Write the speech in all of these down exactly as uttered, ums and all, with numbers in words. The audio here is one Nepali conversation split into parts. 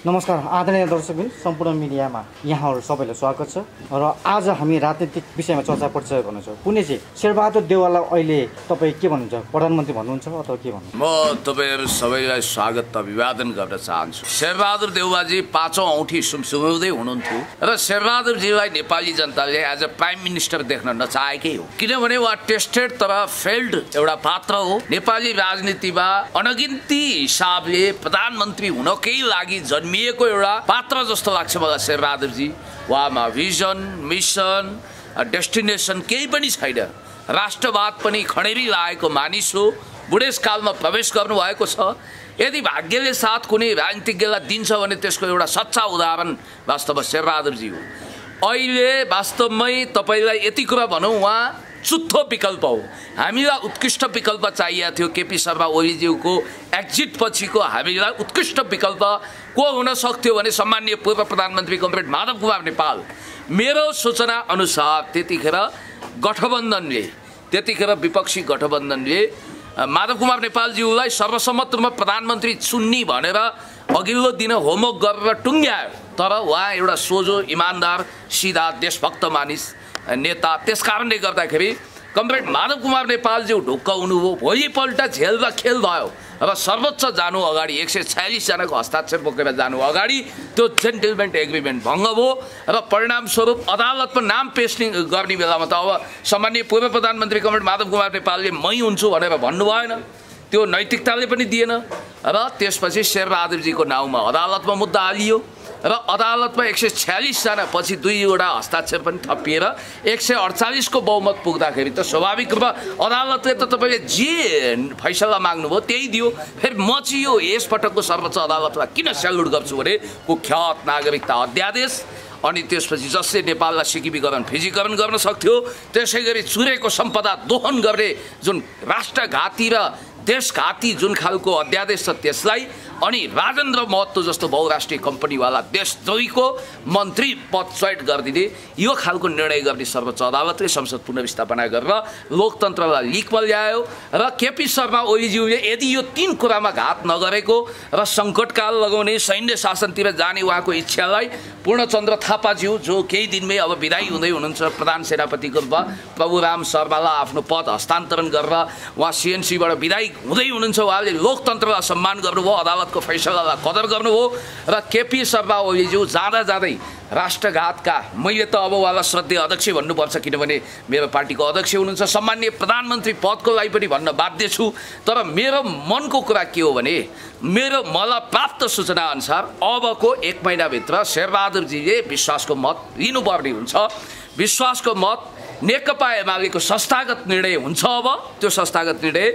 नमस्कार आदरणीय दर्शकबिन सम्पूर्ण मिडियामा यहाँहरू सबैलाई स्वागत छ र आज हामी राजनीतिक विषयमा चर्चा परिचय गर्नेछौँ। पुण्यजी शेरबहादुर देउवालाई अहिले तपाईँ के भन्नुहुन्छ? प्रधानमन्त्री भन्नुहुन्छ अथवा के भन्नुहुन्छ? म तपाईहरु सबैलाई स्वागत अभिवादन गर्न चाहन्छु। शेरबहादुर देउवाजी पाँचौं औँठी सुमसुमाउँदै हुनुहुन्थ्यो र शेरबहादुरजीलाई नेपाली जनताले एज अ प्राइम मिनिस्टर देख्न नचाहेकै हो, किनभने उहाँ टेस्टेड तर फेल्ड एउटा पात्र हो। नेपाली राजनीतिमा अनगिन्ती हिसाबले प्रधानमन्त्री हुनकै लागि जन्मिएको एउटा पात्र जस्तो लाग्छ मलाई शेरबहादुरजी। उहाँमा भिजन, मिसन, डेस्टिनेसन केही पनि छैन। राष्ट्रवाद पनि खडेरी लागेको मानिस हो। बुढेसकालमा प्रवेश गर्नुभएको छ। यदि भाग्यले साथ कुनै राजनीतिज्ञलाई दिन्छ भने त्यसको एउटा सच्चा उदाहरण वास्तवमा शेरबहादुरजी हो। अहिले वास्तवमै तपाईलाई यति कुरा भनौँ, उहाँ चुत्थो विकल्प हो। हामीलाई उत्कृष्ट विकल्प चाहिएको थियो। केपी शर्मा ओलीज्यूको एक्जिट पछिको हामीलाई उत्कृष्ट विकल्प को हुन सक्थ्यो भने सम्माननीय पूर्व प्रधानमन्त्री कमरेड माधव कुमार नेपाल। मेरो सूचना अनुसार त्यतिखेर गठबन्धनले त्यतिखेर विपक्षी गठबन्धनले माधव कुमार नेपालज्यूलाई सर्वसम्मत रूपमा प्रधानमन्त्री चुन्नी भनेर अघिल्लो दिन होमवर्क गरेर टुङ्ग्यायो। तर उहाँ एउटा सोझो, इमान्दार, सिधा, देशभक्त मानिस नेता। त्यसकारणले गर्दाखेरि कमरेड माधव कुमार नेपालज्यू ढुक्क हुनुभयो। भोलिपल्ट झेल र खेल भयो र सर्वोच्च जानु अगाडि एक सय छयालिसजनाको हस्ताक्षर बोकेर जानु अगाडि त्यो जेन्टलमेन एग्रिमेन्ट भङ्ग भयो र परिणामस्वरूप अदालतमा नाम पेश गर्ने बेलामा त अब सामान्य पूर्व प्रधानमन्त्री कमरेड माधव कुमार नेपालले मै हुन्छु भनेर भन्नु भएन। त्यो नैतिकताले पनि दिएन र त्यसपछि शेरबहादुरजीको नाउँमा अदालतमा मुद्दा हालियो र अदालतमा एक सय छयालिसजना पछि दुईवटा हस्ताक्षर पनि थपिएर एक सय अडचालिसको बहुमत पुग्दाखेरि त स्वाभाविक रूपमा अदालतले त तपाईँले जे फैसला माग्नुभयो त्यही दियो। फेरि मचियो यसपटकको सर्वोच्च अदालतमा किन सेल्युट गर्छु भने कुख्यात नागरिकता अध्यादेश, अनि त्यसपछि जसले नेपाललाई सिकिमीकरण फिजीकरण गर्न सक्थ्यो, त्यसै गरी चुरेको सम्पदा दोहन गर्ने जुन राष्ट्रघाती र देशघाती जुन खालको अध्यादेश छ त्यसलाई, अनि राजेन्द्र महतो जस्तो बहुराष्ट्रिय कम्पनीवाला देशद्रोहीको मन्त्री पद चयन गरिदिने यो खालको निर्णय गर्ने सर्वोच्च अदालतले संसद पुनर्स्थापना गरेर लोकतन्त्रलाई लिकमा ल्यायो। र केपी शर्मा ओलीज्यूले यदि यो तीन कुरामा घात नगरेको र सङ्कटकाल लगाउने, सैन्य शासनतिर जाने उहाँको इच्छालाई पूर्णचन्द्र थापाज्यू जो केही दिनमै अब विदाई हुँदै हुनुहुन्छ प्रधान सेनापतिको रूपमा, प्रभुराम शर्मालाई आफ्नो पद हस्तान्तरण गरेर उहाँ सिएनसीबाट विदाई हुँदै हुनुहुन्छ। उहाँले लोकतन्त्रलाई सम्मान गर्नुभयो, अदालतको फैसलालाई कदर गर्नुभयो र केपी शर्मा ओलीज्यू जाँदा जाँदै राष्ट्रघातका, मैले त अब उहाँलाई श्रद्धेय अध्यक्ष भन्नुपर्छ किनभने मेरो पार्टीको अध्यक्ष हुनुहुन्छ, सम्माननीय प्रधानमन्त्री पदको लागि पनि भन्न बाध्य छु। तर मेरो मनको कुरा के हो भने मेरो मलाई प्राप्त सूचना अनुसार अबको एक महिनाभित्र शेरबहादुरजीले विश्वासको मत लिनुपर्ने हुन्छ। विश्वासको मत नेकपा एमालेको संस्थागत निर्णय हुन्छ। अब त्यो संस्थागत निर्णय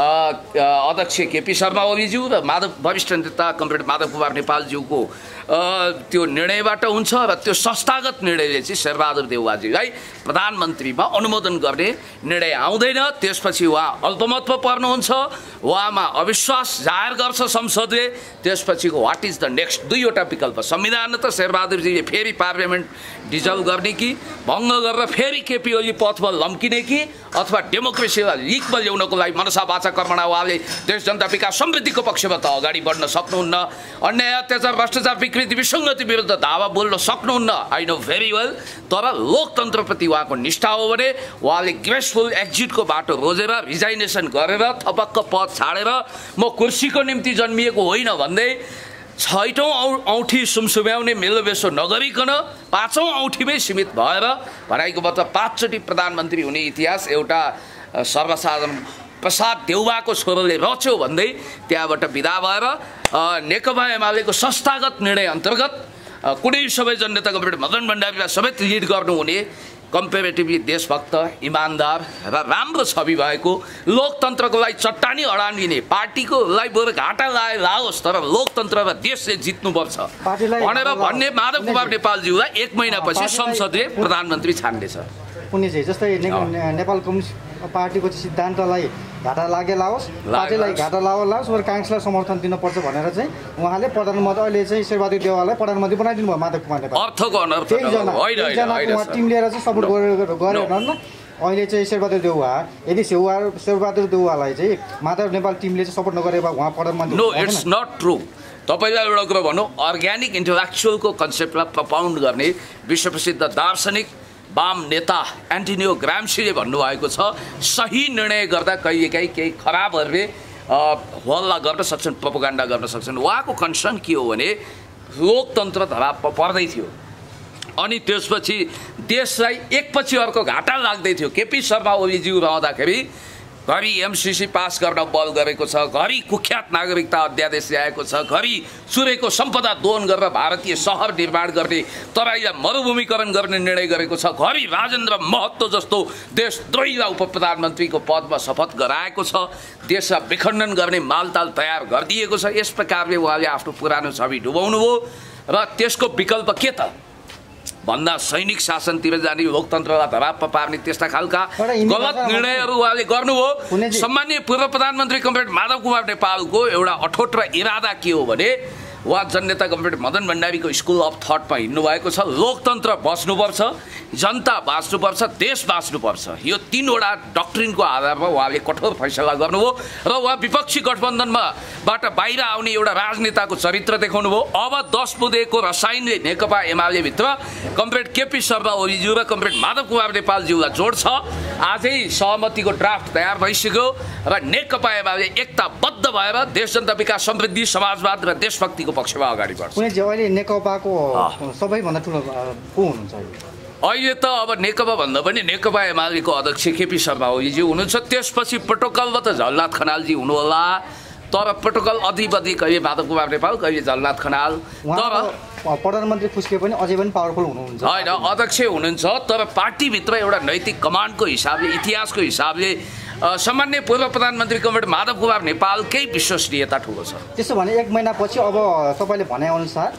अध्यक्ष केपी शर्मा ओलीज्यू र माधव वरिष्ठ नेता कमरेड माधव कुमार नेपालज्यूको त्यो निर्णयबाट हुन्छ र त्यो संस्थागत निर्णयले चाहिँ शेरबहादुर देउवाजीलाई प्रधानमन्त्रीमा अनुमोदन गर्ने निर्णय आउँदैन। त्यसपछि उहाँ अल्पमतमा पर्नुहुन्छ, उहाँमा अविश्वास जाहेर गर्छ संसदले। त्यसपछिको वाट इज द नेक्स्ट दुईवटा विकल्प। संविधान त शेरबहादुरजीले फेरि पार्लियामेन्ट डिजल्भ गर्ने कि भङ्ग गरेर फेरि केपी ओली पथमा लम्किने कि अथवा डेमोक्रेसीलाई लिकमा ल्याउनको लागि मनसा वाचा कर्मणा उहाँले देश जनता विकास समृद्धिको पक्षमा त अगाडि बढ्न सक्नुहुन्न। अन्याय, अत्याचार, भ्रष्टाचार, विकृति, विसङ्गति विरुद्ध दावा बोल्न सक्नुहुन्न। I know very well. तर लोकतन्त्रप्रति उहाँको निष्ठा हो भने उहाँले ग्रेसफुल एक्जिटको बाटो रोजेर रिजाइनेसन गरेर थपक्क पद छाडेर म कुर्सीको निम्ति जन्मिएको होइन भन्दै छैटौँ औँठी सुमसुम्याउने मेलोबेसो नगरिकन पाँचौँ औँठीमै सीमित भएर भनाइको मतलब पाँचचोटि प्रधानमन्त्री हुने इतिहास एउटा सर्वसाधारण प्रसाद देउवाको छोरोले रच्यो भन्दै त्यहाँबाट विदा भएर नेकपा एमालेको संस्थागत निर्णय अन्तर्गत कुनै सबै जननेता कमरेड मदन भण्डारीलाई समेत लिड गर्नुहुने कम्पेरेटिभली देशभक्त, इमान्दार र राम्रो छवि भएको, लोकतन्त्रको लागि चट्टानी अडान लिने, पार्टीको लागि बरु घाटा लाए लाओस् तर लोकतन्त्र र देशले जित्नुपर्छ भनेर भन्ने माधव कुमार नेपालज्यूलाई एक महिनापछि संसदले प्रधानमन्त्री छान्नेछ। पुण्यजी जस्तै नेपाल कम्युनिस्ट पार्टीको सिद्धान्तलाई घाटा लागे लाओस्, पार्टीलाई घाटा लाओ लाओस् र काङ्ग्रेसलाई समर्थन दिनुपर्छ भनेर चाहिँ उहाँले प्रधानमन्त्री अहिले चाहिँ शेरबहादुर देउवालाई प्रधानमन्त्री बनाइदिनु भयो माधव कुमार नेपाल। अर्थको अनर्थ टिम लिएर चाहिँ सपोर्ट गरेर गरेर अहिले चाहिँ शेरबहादुर देउवा यदि सेवा शेरबहादुर देउवालाई चाहिँ माधव नेपाल टिमले चाहिँ सपोर्ट नगरे भए उहाँ प्रधानमन्त्री नो इट्स नट ट्रू। तपाईँलाई एउटा कुरा भनौँ, अर्ग्यानिक इन्टेलेक्चुअलको कन्सेप्टलाई प्रपाउन्ड गर्ने विश्वप्रसिद्ध दार्शनिक वाम नेता एन्टोनियो ग्राम्सीले भन्नुभएको छ, सही निर्णय गर्दा कहिलेकाहीँ केही खराबहरूले हल्ला गर्न सक्छन्, प्रोपोगन्डा गर्न सक्छन्। उहाँको कन्सर्न के हो भने लोकतन्त्र धरापमा पर्दै थियो अनि त्यसपछि देशलाई एकपछि अर्को घाटा लाग्दै थियो। केपी शर्मा ओलीज्यू रहँदाखेरि घरि एमसिसी पास गर्न बल गरेको छ, घरि कुख्यात नागरिकता अध्यादेश ल्याएको छ, घरि सूर्यको सम्पदा दोहन गरेर भारतीय सहर निर्माण गर्ने, तराईलाई मरुभूमिकरण गर्ने निर्णय गरेको छ, घरि राजेन्द्र महतो जस्तो देशद्रोहीलाई उप प्रधानमन्त्रीको पदमा शपथ गराएको छ, देशलाई विखण्डन गर्ने मालताल तयार गरिदिएको छ। यस प्रकारले उहाँले आफ्नो पुरानो छवि डुबाउनु भयो र त्यसको विकल्प के त भन्दा सैनिक शासनतिर जाने, लोकतन्त्रलाई धरापमा पार्ने त्यस्ता खालका गलत निर्णयहरू उहाँले गर्नुभयो। सम्माननीय पूर्व प्रधानमन्त्री कमरेड माधव कुमार नेपालको एउटा अठोट र इरादा के हो भने उहाँ जननेता कमरेड मदन भण्डारीको स्कुल अफ थटमा हिँड्नु भएको छ। लोकतन्त्र बच्नुपर्छ, जनता बाँच्नुपर्छ, देश बाँच्नुपर्छ, यो तीनवटा डक्ट्रिनको आधारमा उहाँले कठोर फैसला गर्नुभयो र उहाँ विपक्षी गठबन्धनबाट बाहिर आउने एउटा राजनेताको चरित्र देखाउनु भयो। अब दस बुँदेको रसायनले नेकपा एमाले भित्र कमरेड केपी शर्मा ओलीज्यू र कमरेड माधव कुमार नेपालज्यूलाई जोड्छ। आजै सहमतिको ड्राफ्ट तयार भइसक्यो र नेकपा एमाले एकताबद्ध भएर देश जनता विकास समृद्धि समाजवाद र देशभक्तिको पक्षमा अगाडि बढ्छ। अहिले नेकपाको सबैभन्दा ठुलो को हुनुहुन्छ अहिले त? अब नेकपा भन्दा पनि नेकपा एमालेको अध्यक्ष केपी शर्मा ओलीज्यू हुनुहुन्छ, त्यसपछि प्रोटोकलमा त झलनाथ खनालजी हुनुहोला, तर प्रोटोकल अधिपति कहिले माधव कुमार नेपाल, कहिले झलनाथ खनाल, तर प्रधानमन्त्री फुस्के पनि अझै पनि पावरफुल हुनुहुन्छ होइन, अध्यक्ष हुनुहुन्छ। तर पार्टीभित्र एउटा नैतिक कमान्डको हिसाबले, इतिहासको हिसाबले सामान्य पूर्व प्रधानमन्त्री कमरेड माधव कुमार नेपालकै विश्वसनीयता ठुलो छ। त्यसो भने एक महिनापछि अब तपाईँले भनेअनुसार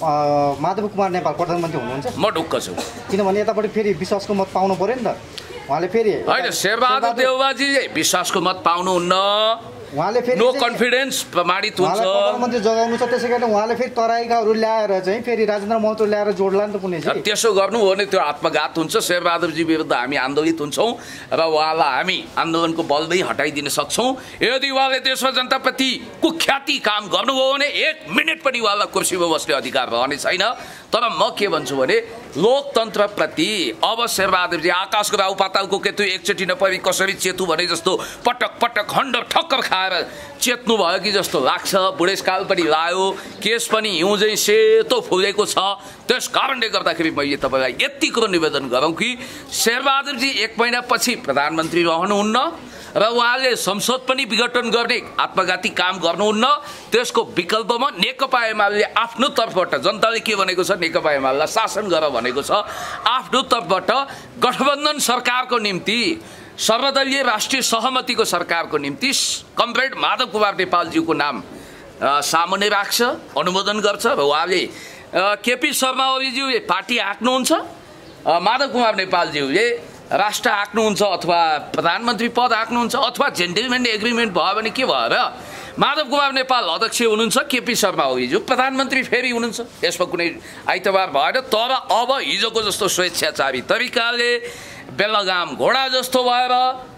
माधव कुमार नेपाल प्रधानमन्त्री हुनुहुन्छ? म ढुक्क छु, किनभने यतापट्टि फेरि विश्वासको मत पाउनु पर्यो नि त। उहाँले फेरि होइन, शेरबहादुर देउवाजीले विश्वासको मत पाउनुहुन्न, उहाँले फेरि नो कन्फिडेन्स प्रमाणित हुन्छ, प्रधानमन्त्री जगाउनु छ। त्यसै कारण उहाँले फेरि तराईकाहरू ल्याएर चाहिँ फेरि राजेन्द्र महतो ल्याएर जोड्ला नि त कुनै चाहिँ। त्यसो गर्नु हो भने त्यो आत्मघात हुन्छ। शेरबहादुरजी विरुद्ध हामी आन्दोलित हुन्छौँ र उहाँलाई हामी आन्दोलनको बलमै हटाइदिन सक्छौँ। यदि उहाँले देशमा जनताप्रति कुख्याति काम गर्नुभयो भने एक मिनट पनि उहाँलाई कुर्सीमा बस्ने अधिकार रहने छैन। तर म के भन्छु भने लोकतन्त्रप्रति अब शेरबहादुरजी आकाशको राहु पातालको केतु एकचोटि नपरि कसरी चेतु भने जस्तो पटक पटक खण्ड ठक्कर खाएर चेत्नु भयो कि जस्तो लाग्छ। बुढेसकाल पनि लायो, केस पनि हिउँझै सेतो फुलेको छ। त्यस कारणले गर्दाखेरि मैले तपाईँलाई यति कुरो निवेदन गरौँ कि शेरबहादुरजी एक महिनापछि प्रधानमन्त्री रहनुहुन्न र उहाँले संसद पनि विघटन गर्ने आत्मघाती काम गर्नुहुन्न। त्यसको विकल्पमा नेकपा एमाले आफ्नो तर्फबाट, जनताले के भनेको छ, नेकपा एमालेलाई शासन गर भनेको छ, आफ्नो तर्फबाट गठबन्धन सरकारको निम्ति, सर्वदलीय राष्ट्रिय सहमतिको सरकारको निम्ति कमरेड माधव कुमार नेपालज्यूको नाम सामुन्ने राख्छ, अनुमोदन गर्छ र उहाँले केपी शर्मा ओलीज्यूले पार्टी हाँक्नुहुन्छ, माधव कुमार नेपालज्यूले राष्ट्र हाँक्नुहुन्छ अथवा प्रधानमन्त्री पद हाँक्नुहुन्छ, अथवा जेन्टलमेन एग्रिमेन्ट भयो भने के भयो र माधव कुमार नेपाल अध्यक्ष हुनुहुन्छ, केपी शर्मा ओलीज्यू प्रधानमन्त्री फेरि हुनुहुन्छ। यसमा कुनै आइतबार भएन। तर अब हिजोको जस्तो स्वेच्छाचारी तरिकाले बेलगाम घोडा जस्तो भएर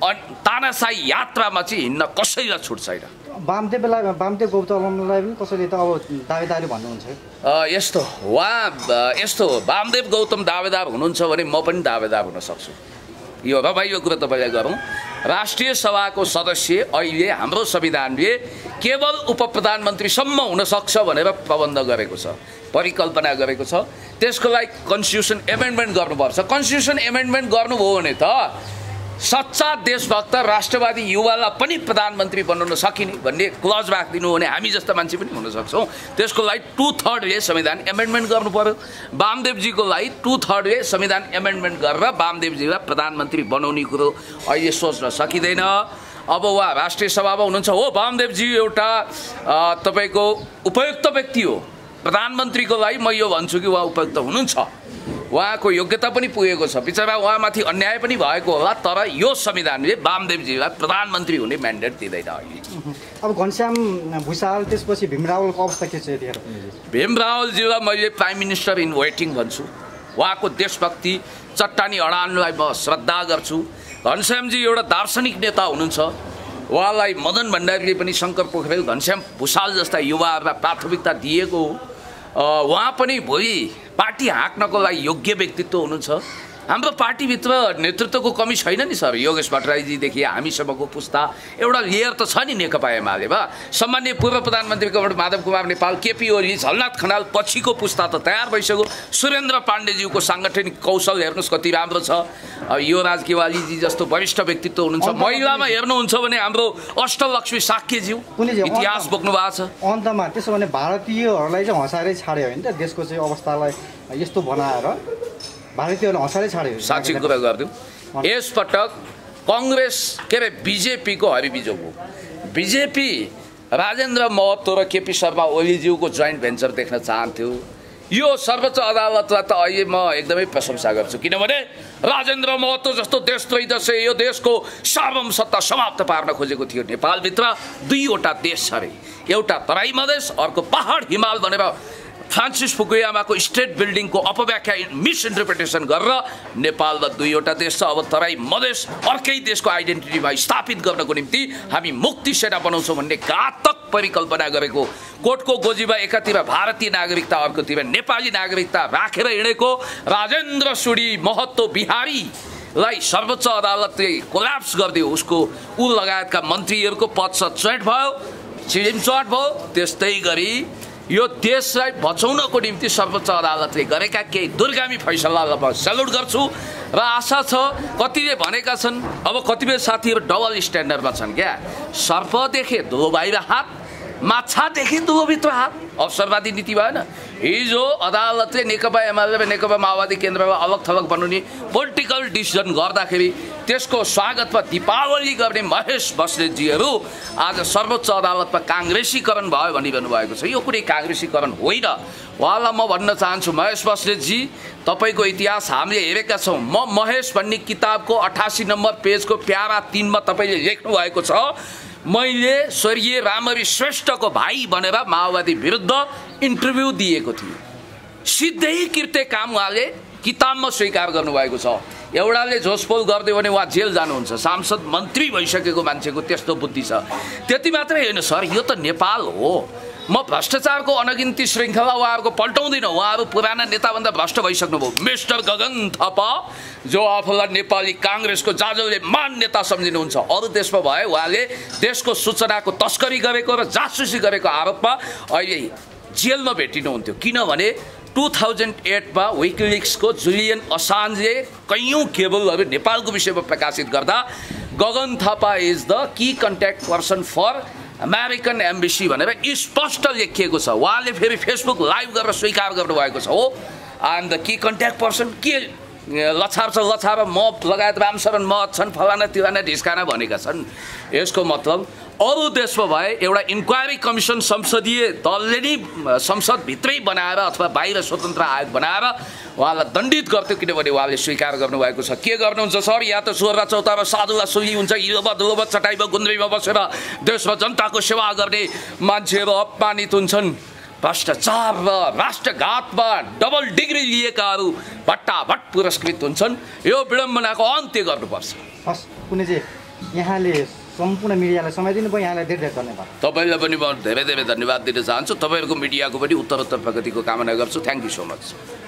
तानाशाही यात्रामा चाहिँ हिँड्न कसैलाई छुट छैन। वामदेवलाई वामदेव गौतमलाई पनि कसैले त अब दावेदारी भन्नुहुन्छ। यस्तो उहाँ यस्तो वामदेव गौतम दावेदार हुनुहुन्छ भने म पनि दावेदार हुन सक्छु। यो रमाइलो कुरा तपाईँलाई गरौँ, राष्ट्रिय सभाको सदस्य अहिले हाम्रो संविधानले केवल उप प्रधानमन्त्रीसम्म हुन सक्छ भनेर प्रबन्ध गरेको छ, परिकल्पना गरेको छ। त्यसको लागि कन्स्टिट्युसन एमेन्डमेन्ट गर्नुपर्छ। कन्स्टिट्युसन एमेन्डमेन्ट गर्नुभयो भने त सच्चा देशभक्त राष्ट्रवादी युवालाई पनि प्रधानमन्त्री बनाउन सकिने भन्ने क्लज राखिदिनु भने हामी जस्ता मान्छे पनि हुन सक्छौँ। त्यसको लागि टु थर्डले संविधान एमेन्डमेन्ट गर्नु पर्यो। वामदेवजीको लागि टु थर्डले संविधान एमेन्डमेन्ट गरेर वामदेवजीलाई प्रधानमन्त्री बनाउने कुरो अहिले सोच्न सकिँदैन। अब उहाँ राष्ट्रिय सभामा हुनुहुन्छ हो, वामदेवजी एउटा तपाईँको उपयुक्त व्यक्ति हो। प्रधानमन्त्रीको लागि म यो भन्छु कि उहाँ उपयुक्त हुनुहुन्छ, उहाँको योग्यता पनि पुगेको छ। बिचरा उहाँमाथि अन्याय पनि भएको होला, तर यो संविधानले वामदेवजीलाई प्रधानमन्त्री हुने म्यान्डेट दिँदैन अहिले। अब घनश्याम भुषाल, त्यसपछि भीमरावलको अवस्था के छ यतिखेर? भीमरावलजीलाई मैले प्राइम मिनिस्टर इन वेटिङ भन्छु। उहाँको देशभक्ति, चट्टानी अडानलाई म श्रद्धा गर्छु। घनश्यामजी एउटा दार्शनिक नेता हुनुहुन्छ, उहाँलाई मदन भण्डारीले पनि शङ्कर पोखरेल घनश्याम भुषाल जस्ता युवाहरूलाई प्राथमिकता दिएको उहाँ पनि भोलि पार्टी हाँक्नको लागि योग्य व्यक्तित्व हुनुहुन्छ। हाम्रो पार्टीभित्र नेतृत्वको कमी छैन नि सर। योगेश भट्टराईजीदेखि हामीसम्मको पुस्ता एउटा लेयर त छ नि नेकपा एमाले भा। सम्माननीय पूर्व प्रधानमन्त्री कमरेड माधव कुमार नेपाल, केपी ओली, झलनाथ खनाल पछिको पुस्ता त तयार भइसक्यो। सुरेन्द्र पाण्डेज्यूको साङ्गठनिक कौशल हेर्नुहोस् कति राम्रो छ। यो राज केवालीजी जस्तो वरिष्ठ व्यक्तित्व हुनुहुन्छ। महिलामा हेर्नुहुन्छ भने हाम्रो अष्टलक्ष्मी साक्यज्यू इतिहास बोक्नु भएको छ। अन्तमा त्यसो भने भारतीयहरूलाई चाहिँ हँसाएरै छाड्यो होइन त, देशको चाहिँ अवस्थालाई यस्तो बनाएर भारतीयहरूले हँसाएरै छाड्यो। साँच्ची कुरा गरिदिउँ, यसपटक कङ्ग्रेस के अरे बिजेपीको हरिबिजोग हो। बिजेपी राजेन्द्र महतो र केपी शर्मा ओलीज्यूको जोइन्ट भेन्चर देख्न चाहन्थ्यो। यो सर्वोच्च अदालतलाई त अहिले म एकदमै प्रशंसा गर्छु, किनभने राजेन्द्र महतो जस्तो देशद्रोही दशे यो देशको सार्वभौम सत्ता समाप्त पार्न खोजेको थियो। नेपालभित्र दुईवटा देश छ अरे, एउटा तराई मधेस, अर्को पहाड हिमाल भनेर फ्रान्सिस फुकुयामाको स्टेट बिल्डिङको अपव्याख्या मिसइन्टरप्रिटेसन गरेर नेपालमा दुईवटा देश छ। अब तराई मधेस अर्कै देशको आइडेन्टिटीमा स्थापित गर्नको निम्ति हामी मुक्ति सेना बनाउँछौँ भन्ने घातक परिकल्पना गरेको कोर्टको गोजीमा एकातिर भारतीय नागरिकता अर्कोतिर नेपाली नागरिकता राखेर हिँडेको राजेन्द्र सुडी महतो बिहारीलाई सर्वोच्च अदालतले कोल्याप्स गरिदियो। उसको ऊ लगायतका मन्त्रीहरूको पद सचेट भयो, चिमचट भयो। त्यस्तै गरी यो देशलाई बचाउनको निम्ति सर्वोच्च अदालतले गरेका केही दूरगामी फैसलालाई म सेल्युट गर्छु र आशा छ कतिले भनेका छन् अब कतिपय साथीहरू डबल स्ट्यान्डर्डमा छन् क्या। सर्प देखे धुलो बाहिर हात, माछा देखे धुलोभित्र हात, अवसरवादी नीति भएन। हिजो अदालतले नेकपा एमाले नेकपा माओवादी केन्द्रलाई अलग थलग बनाउने पोलिटिकल डिसिजन गर्दाखेरि त्यसको स्वागतमा दीपावली गर्ने महेश बस्नेतजीहरू आज सर्वोच्च अदालतमा काङ्ग्रेसीकरण भयो भनिरहनु भएको छ। यो कुनै काङ्ग्रेसीकरण होइन। उहाँलाई म भन्न चाहन्छु, महेश बस्नेतजी तपाईँको इतिहास हामीले हेरेका छौँ। म महेश भन्ने किताबको अठासी नम्बर पेजको प्यारा तिनमा तपाईँले लेख्नु भएको छ, मैले स्वर्गीय रामहरि श्रेष्ठको भाइ भनेर माओवादी विरुद्ध इन्टरभ्यू दिएको थियो। सिधै कृत्य काम उहाँले किताबमा स्वीकार गर्नुभएको छ। एउटाले झोसपोल गरिदियो भने उहाँ जेल जानुहुन्छ। सांसद मन्त्री भइसकेको मान्छेको त्यस्तो बुद्धि छ। त्यति मात्रै होइन सर, यो त नेपाल हो। म भ्रष्टाचारको अनगिन्ती श्रृङ्खला उहाँहरूको पल्टाउँदिनँ। उहाँहरू पुराना नेताभन्दा भ्रष्ट भइसक्नुभयो। मिस्टर गगन थापा जो आफूलाई नेपाली काङ्ग्रेसको जाजौले मान नेता सम्झिनुहुन्छ, अरू देशमा भए उहाँले देशको सूचनाको तस्करी गरेको र जासुसी गरेको आरोपमा अहिले जेलमा भेटिनुहुन्थ्यो। किनभने टु थाउजन्ड एटमा विकिलिक्सको जुलियन असान्जले कैयौँ केबलहरू नेपालको विषयमा प्रकाशित गर्दा Gagan Thapa is the key contact person for American embassy भनेर स्पष्ट लेखिएको छ। उहाँले फेरि फेसबुक लाइभ गरेर स्वीकार गर्नुभएको छ। हो I am the key contact person. के लछार छ लछार म लगायत रामशरण महत छन्, फलाना तिलाना ढिस्काना भनेका छन्। यसको मतलब अरू देशमा भए एउटा इन्क्वायरी कमिसन संसदीय दलले नै संसदभित्रै बनाएर अथवा बाहिर स्वतन्त्र आयोग बनाएर उहाँलाई दण्डित गर्थ्यो, किनभने उहाँले स्वीकार गर्नुभएको छ। के गर्नुहुन्छ सर, या त चोर र चौतारा साधुवा सुली हुन्छ, हिलोमा धुलोमा चटाइमा गुन्द्रीमा बसेर देशमा जनताको सेवा गर्ने मान्छेहरू अपमानित हुन्छन्। भ्रष्टाचार र राष्ट्रघातमा डबल डिग्री लिएकाहरू भट्टाभट पुरस्कृत हुन्छन्। यो विडम्बनाको अन्त्य गर्नुपर्छ। हस्, कुनै चाहिँ यहाँले सम्पूर्ण मिडियालाई समय दिनुभयो, यहाँलाई धेरै धेरै धन्यवाद। तपाईँलाई पनि म धेरै धेरै धन्यवाद दिन चाहन्छु। तपाईँहरूको मिडियाको पनि उत्तरोत्तर प्रगतिको कामना गर्छु। Thank you so much.